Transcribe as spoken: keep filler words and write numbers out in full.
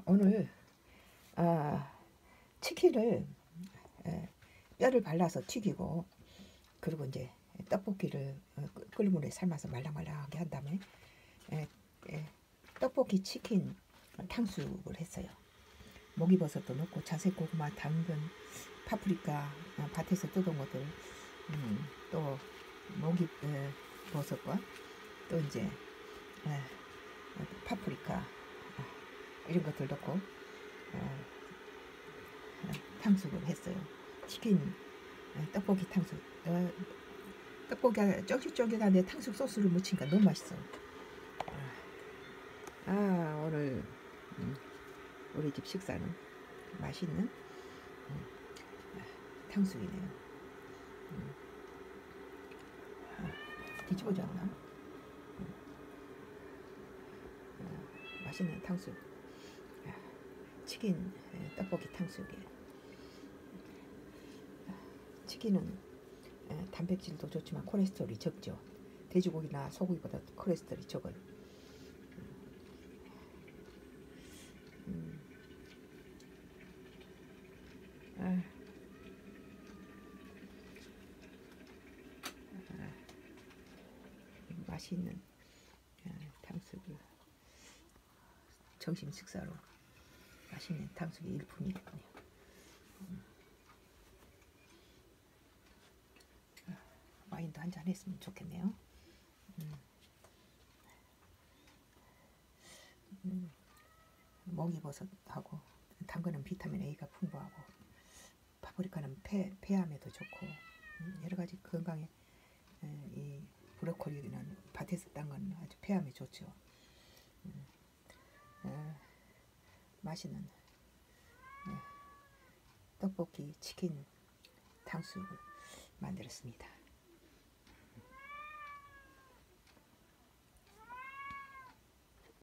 오늘 아, 치킨을 에, 뼈를 발라서 튀기고, 그리고 이제 떡볶이를 어, 끓는 물에 삶아서 말랑말랑하게 한 다음에 에, 에, 떡볶이 치킨 탕수육을 했어요. 목이버섯도 넣고 자색 고구마, 당근, 파프리카, 어, 밭에서 뜯은 것들, 음, 또 목이버섯과 또 이제 에, 파프리카, 아, 이런 것들 넣고 어, 탕수육을 했어요. 치킨 어, 떡볶이 탕수육. 어, 떡볶이가 쫄깃쫄깃한데 탕수육 소스를 묻히니까 너무 맛있어. 아, 오늘 음, 우리 집 식사는 맛있는 음, 탕수육이네요. 음, 아, 뒤집어져 않나? 음, 아, 맛있는 탕수육. 아, 치킨 에, 떡볶이 탕수육에 치킨은 에, 단백질도 좋지만 콜레스테롤이 적죠. 돼지고기나 소고기보다 콜레스테롤이 적어요. 음, 아, 맛있는 아, 탕수육을 점심 식사로 맛있는 탕수육이 일품이거든요. 음, 와인도 한잔 했으면 좋겠네요. 음, 음, 먹이버섯하고 당근은 비타민 A가 풍부하고 파프리카는 폐, 폐암에도 좋고 음, 여러가지 건강에 에, 이 브로콜리는 밭에서 딴 건 아주 폐암에 좋죠. 음, 에, 맛있는 에, 떡볶이 치킨 탕수육을 만들었습니다.